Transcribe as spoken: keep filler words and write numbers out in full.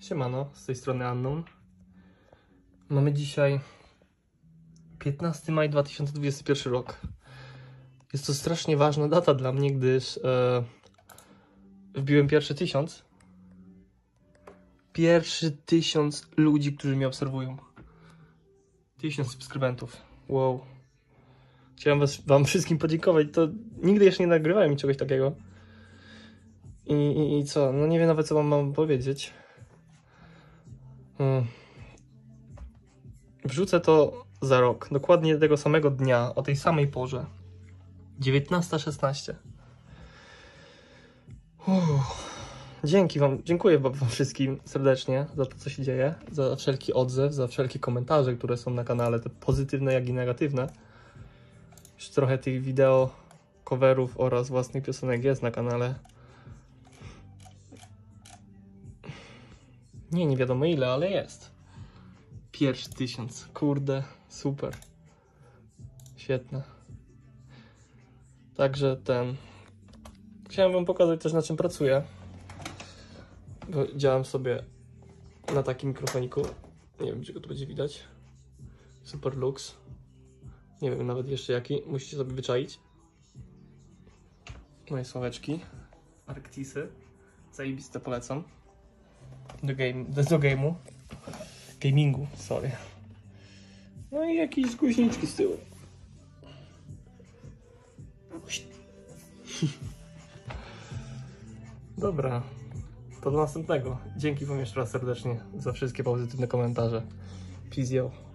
Siemano, z tej strony Unknown. Mamy dzisiaj piętnastego maja dwa tysiące dwudziesty pierwszy rok. Jest to strasznie ważna data dla mnie, gdyż e, wbiłem pierwszy tysiąc. Pierwszy tysiąc ludzi, którzy mnie obserwują. Tysiąc subskrybentów. Wow. Chciałem was, wam wszystkim podziękować. To nigdy jeszcze nie nagrywałem czegoś takiego. I, i, i co? No nie wiem nawet, co wam mam powiedzieć. Hmm. Wrzucę to za rok. Dokładnie tego samego dnia, o tej samej porze. dziewiętnasta szesnaście. Uff. Dzięki wam, dziękuję wam wszystkim serdecznie za to, co się dzieje, za wszelki odzew, za wszelkie komentarze, które są na kanale, te pozytywne, jak i negatywne. Już trochę tych wideo, coverów oraz własnych piosenek jest na kanale. Nie, nie wiadomo ile, ale jest. Pierwszy tysiąc, kurde, super. Świetne. Także ten... Chciałem wam pokazać też, na czym pracuję. Bo działam sobie na takim mikrofoniku. Nie wiem, czy go tu będzie widać. Super Lux. Nie wiem nawet jeszcze jaki. Musicie sobie wyczaić. Moje sławeczki. Arctisy. Zajebiste, polecam. Do, game, do, do game'u. Gamingu, sorry. No i jakieś guźniczki z tyłu. Dobra. To do następnego. Dzięki wam jeszcze raz serdecznie za wszystkie pozytywne komentarze. Peace, yo.